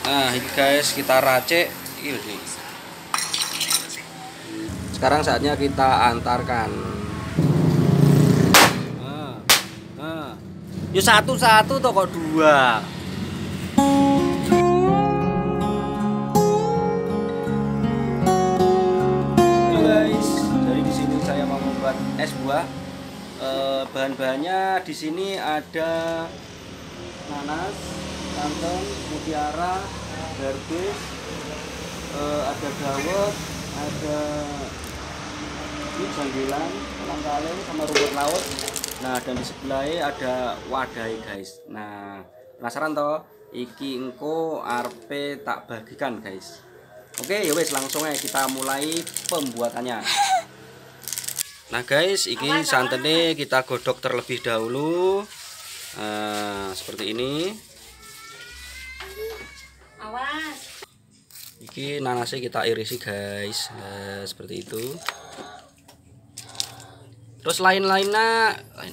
Nah, ini guys, kita racik ini. Sekarang saatnya kita antarkan. Yuk satu-satu toh kok dua. Halo guys, jadi di sini saya mau membuat es buah. Bahan-bahannya di sini ada nanas, santan, mutiara, garbis, ada dawet, ada janggilan, kolang-kaling sama rumput laut. Nah, dan di sebelahnya ada wadai guys. Nah, penasaran toh? Iki engko arpe tak bagikan guys. Oke, ya wes langsung aja kita mulai pembuatannya. Nah guys, ini santannya kita godok terlebih dahulu. Seperti ini. Awas. Iki nanasnya kita irisi guys. Seperti itu. Terus lain-lainnya.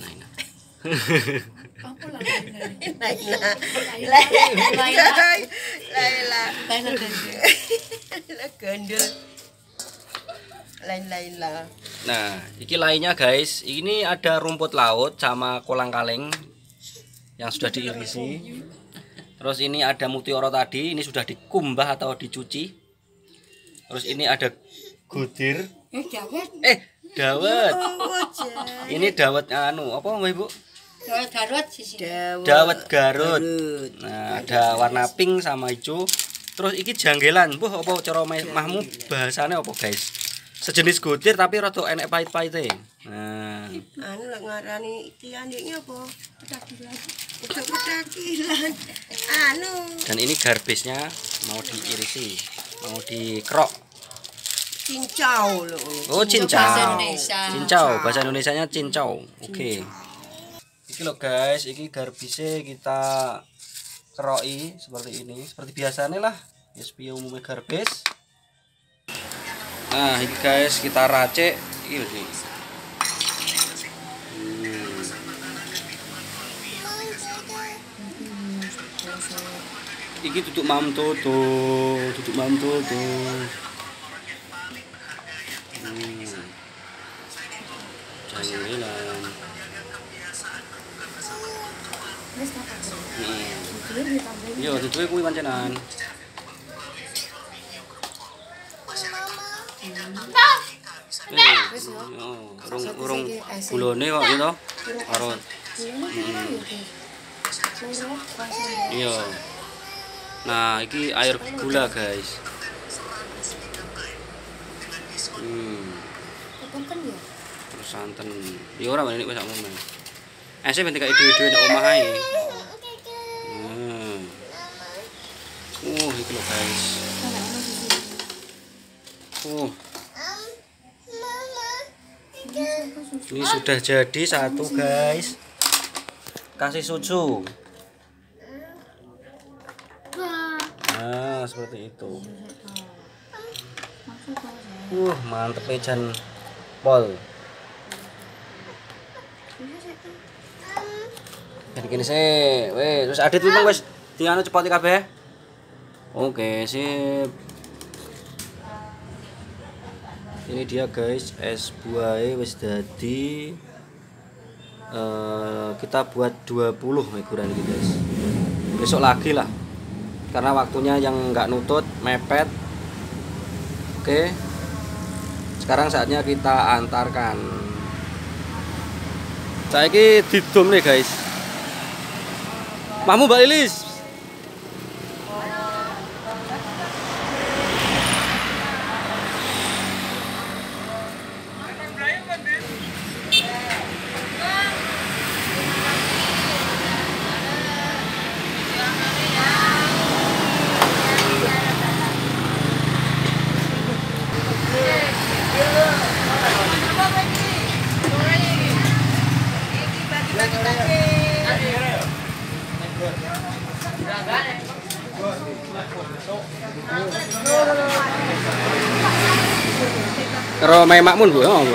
Nah, iki lainnya guys. Ini ada rumput laut sama kolang-kaling yang sudah diirisi. Terus ini ada mutiara tadi, ini sudah dikumbah atau dicuci. Terus ini ada gudir. Dawet. Ini dawet anu, apa Ibu? Dawet Garut sih. Dawet Garut. Nah, ada warna pink sama hijau. Terus iki janggelan. Mbuh apa cara mahmu bahasane apa, guys? Sejenis gudir tapi rada enek pahit-pahite. Nah, anu lek ngarani iki andiknya apa? Pedak-pedakilan. Anu. Dan ini garbisnya mau diirisi, mau dikerok. Cincau lho. Oh, cincau. Bahasa Indonesia. Cincau, bahasa Indonesianya cincau. Oke. Iki loh guys, iki garbisnya kita keroki seperti ini, seperti biasanya lah. Yes, piye umumnya garbis. Nah, ini guys, kita racik ini. Iki duduk mam toto. Janggilan. Yo, tutuke kuwi pancenan. Urung gulone kok gitu. Karo. Iya. Nah, iki air gula, guys. Terus santen. Ya ora ini wis sak ngono. Ese ben dikake dhewe-dhewe nek omah ae. Iki lho, guys. Ini sudah jadi satu guys. Kasih susu. Nah, seperti itu. Mantep jan pol. Jadi gini sih, terus adit memang wes tinggal cepat kabeh. Oke, sip. Ini dia guys, es buahnya wis dadi kita buat 20 ukuran gitu guys. Besok lagi lah. Karena waktunya yang nggak nutut, mepet. Oke. Sekarang saatnya kita antarkan. Saya ini didom nih guys. Mahmu Mbak Lilis. Karo mai makmun Bu, Bu.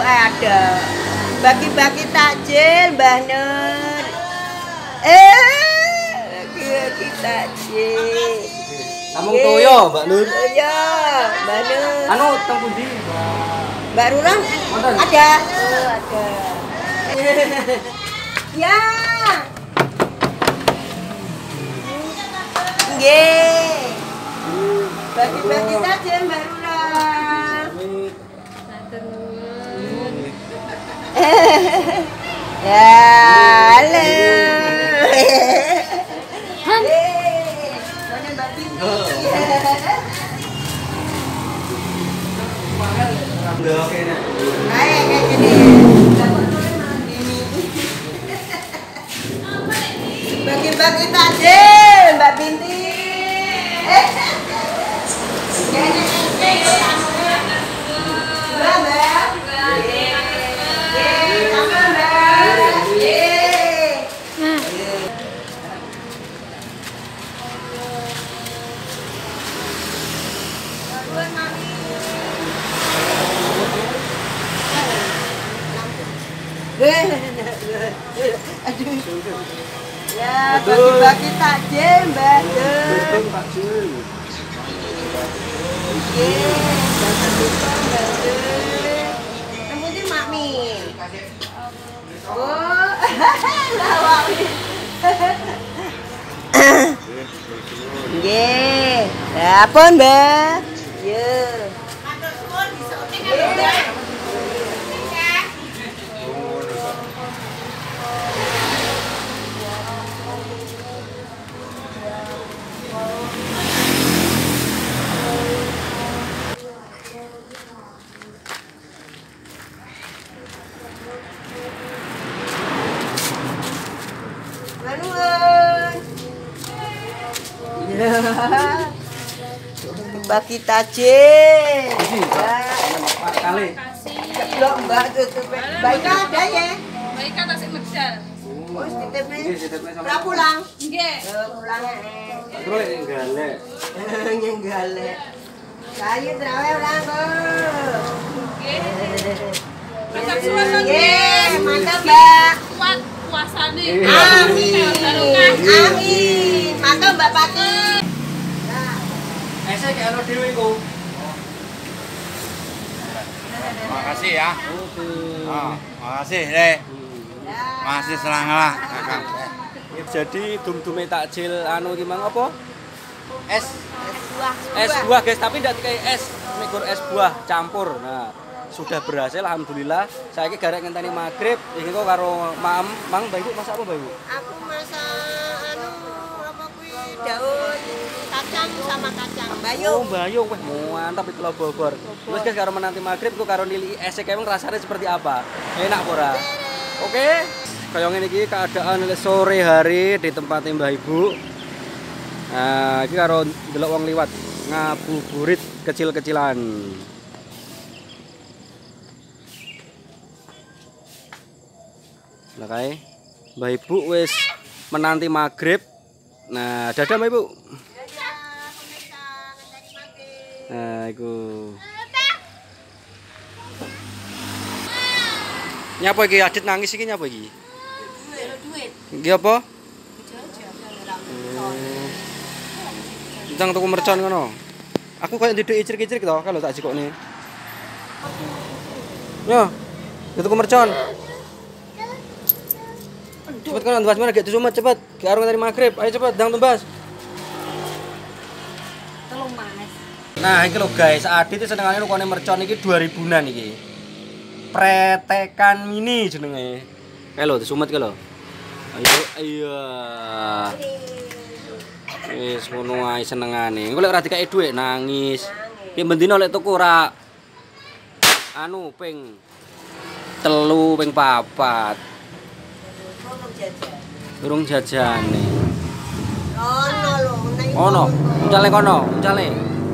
ada. Bagi-bagi takjil, Mbah Nur. Bagi-bagi takjil. Kamu toyo, Mbak Nur. Iya, Mbak Nur. Anu teng pundi? Mbak Rurang Wonten. ada. Oh, ada. Ya. Nggih. Bagi-bagi takjil, Mbak Rurang. Ya, halo. Mana Mbak Binti? Oke nek. Kayak gini. Bagi-bagi takjil, Mbak Binti. Aduh. Ya, bagi-bagi takjil, Mbak. Takjil. Oke, jangan lupa, Mbak. Yang penting Mak Min. Oh, lawak. Nggih. Ya, pun, Mbak. Yo. Bagi takjil. Pak kali. Belum Mbak tutup. Baik ada ya. Baik kan tasik medal. Wis titipne. Nggih, titipne sama. Ora pulang. Nggih. Pulang. Terus nek galek. Nyenggale. Sayu trawe ora kok. Nggih. Mantap suara Nggih, mantap, Mbak. Kuat puasane. Amin. Amin. Mantap, Mbak Pati. Ese kayak ono dhewe iku. Makasih ya. Makasih deh. Masih seranglah. Jadi dum-dume takjil anu iki mang apa? Es Buah. es buah guys, tapi ndak kayak es, mikur es buah campur. Nah, sudah berhasil alhamdulillah. Saiki garek ngenteni magrib, iki kok karo Mam, Mang Mbak Ibu masak apa Mbak Ibu? Aku masak anu apa kuwi daun kacang sama kacang Oh, bayung. Bayu weh mantap iki lho Bogor. Terus guys karo menanti magrib kok karo nili es emang rasanya seperti apa? Enak apa ora? Oke. Kayak ngene iki keadaan sore hari di tempat Mbah Ibu. Nah, iki karo ndelok wong liwat ngabuburit kecil-kecilan. Lah kae Mbah Ibu wis menanti magrib. Nah, dadah Mbah Ibu. Nah, iku. Nyapa iki Adit nangis iki nyapa iki? Duit. Iki apa? Ndang tuku mercon ngono. Aku koyo ndiduk icrik-icrik to kalau tak jikokne. Yo. Tuku mercon. Cepet kan tumbas mana gek sumet cepet. Gek arung dari magrib. Ayo cepet ndang tumbas. Tolong Mas. Nah, iki lho guys, Adit senengane rukone mercon iki 2000-an iki. Pretekan mini jenenge. Kae lho disumet ki lho. Ayo iya. Wis ngono ae senengane. Engko lek ora dikake dhuwit nangis. Ki bendina lek tuku ora anu ping 3 ping 4. Durung jajane. Ono lho, nang Ono, uncale kono, uncale.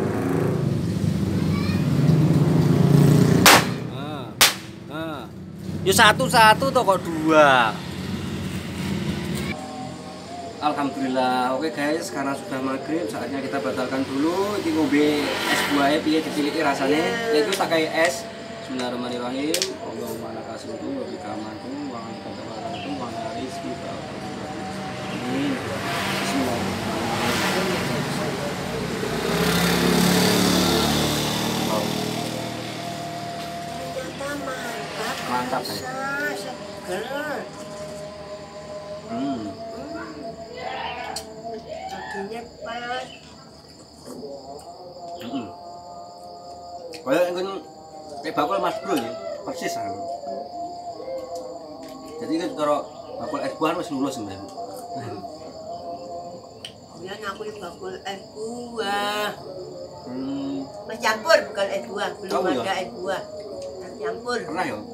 Ya satu-satu toh kok 2. Alhamdulillah. Oke guys, karena sudah maghrib saatnya kita batalkan dulu. Iki ngombe es buahnya piye diciliki rasane. Lek iku tak kayak es. Bismillahirrahmanirrahim. Allah mantap guys. Seger. Dagingnya pas. Kayak kan kayak bakul Mas Bro ya, persis kan. Jadi kan kalau bakul es buah harus lulus mbak. Ya aku bakul es buah. Mas campur bukan es buah, belum ada es buah. Campur. Pernah ya?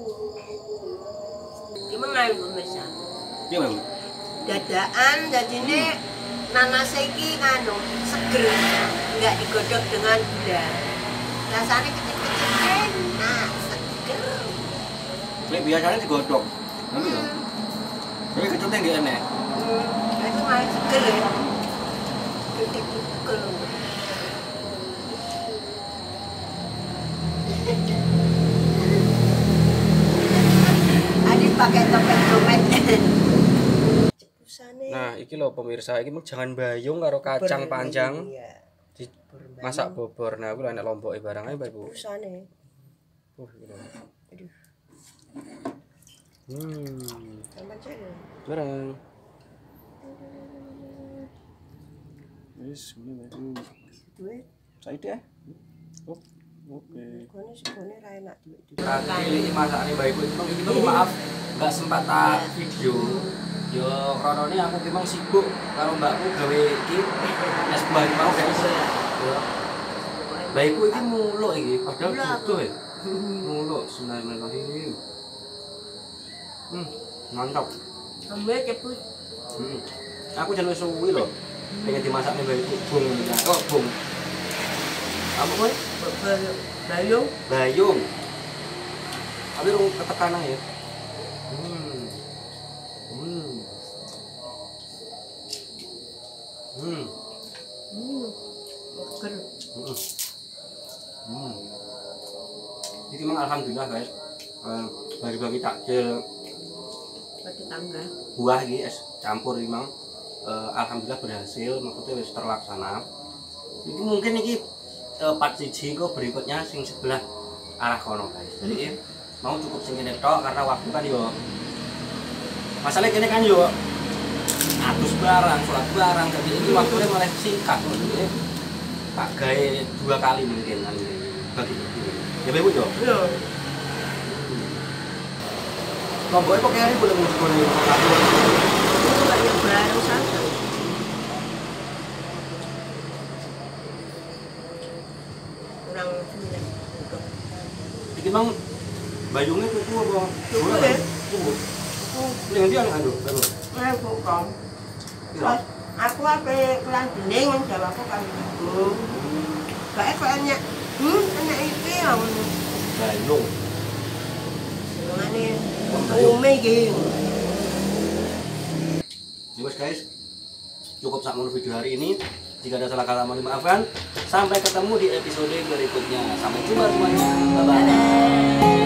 Gimana ibu Mesa? Iya bang. Dadaan jadinya nanas iki nganu seger, nggak digodok dengan gula. Rasanya kecil-kecil enak, seger. Ini biasanya digodok, tapi ya. Tapi kecutnya nggak enak. Itu malah seger ya. Kecil-kecil. Adik pakai topeng-topeng. Nah, iki lho pemirsa, iki jangan bayung karo kacang panjang masak bobor. Nah, aku lho enek lomboke barang ae, Pak Ibu. Pusane. Gitu. Aduh. Sama cek. Barang. Wis, ngene. Duit. Saiki ya. Oke. Kono segone ra enak duit. Tadi masakane Mbak Ibu itu maaf enggak sempat tak video. Yo kronone aku ki mang sibuk karo mbakku gawe iki es buah mau guys. Yo. Mbak Ibu iki muluk iki padahal butuh ya. Muluk bismillahirrahmanirrahim. Mantap. Ambil cepet. Aku jan wis suwi lho. Pengen dimasakne Mbak Ibu bung. Oh, bung. Apa kowe? Bayung. Bayung. Tapi rung ketekanan ya. Seger. Jadi memang alhamdulillah guys. Bagi-bagi takjil Tetangga. buah ini es campur memang alhamdulillah berhasil, maksudnya wis terlaksana. Ini mungkin ini part siji kok berikutnya sing sebelah arah kono guys. Jadi mau cukup sing kene tok karena waktu kan yo. Masalah kene kan yo atus barang, sholat barang, jadi ini waktunya malah singkat. Jadi tak gawe 2 kali mungkin kan bagi ya Ibu yo. Iya. Lomboknya kok kayaknya boleh muncul nih. Itu banyak baru saja. Kurang 9. Iki Bang bayungnya tuku apa? Tuku ya. Tuku. Ning ndi ana aduh, baru. Bukan. Terus aku apa kelan bening yang jawab aku kan itu. Kayak kayaknya, enak iki ya. Bayung. Mane ume iki. Jadi guys, cukup sakmono video hari ini. Jika ada salah kata mohon dimaafkan. Sampai ketemu di episode berikutnya. Sampai jumpa semuanya. Bye bye.